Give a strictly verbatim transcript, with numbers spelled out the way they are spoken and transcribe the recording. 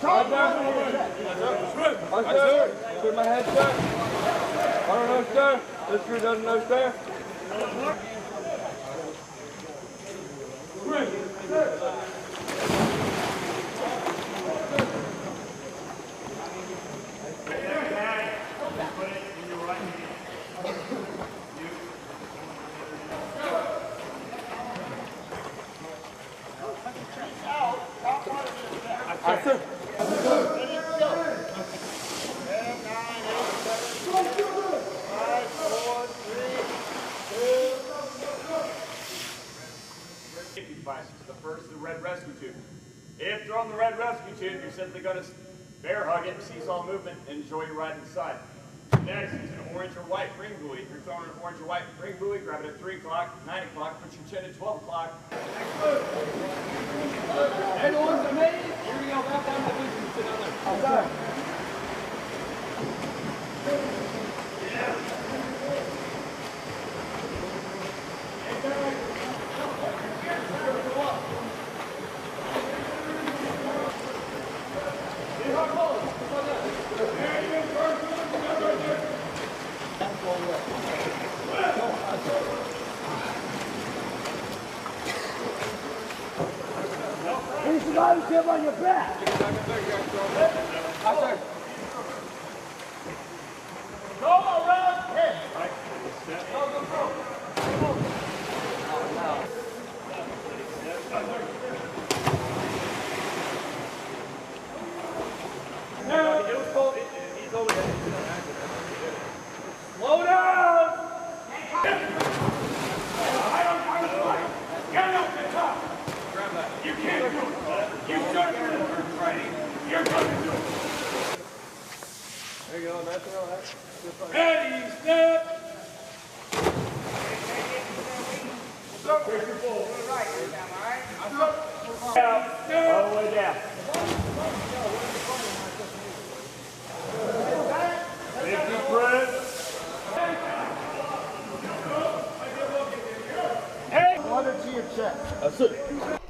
Right there. Right there. Put my head there. I don't know, sir. This crew doesn't know, sir. I sir. Devices. The first is the red rescue tube. If you're on the red rescue tube, you're simply going to bear hug it, seesaw movement, and enjoy your ride inside. Next is an orange or white ring buoy. If you're throwing an orange or white ring buoy, grab it at three o'clock, nine o'clock, put your chin at twelve o'clock. Hey, the ones that made it, you're going to go back down to the business and sit down there. Outside. You survive him on your back. Go around him. Go, go, go. Slow down. Get up the top. Grab that. You can't do it. You've done your training. You're going to do it. There you go. That's all right. Ready, step. Right, all right? Down. All the way down. fifty press. Hey! Water to your chest. That's it.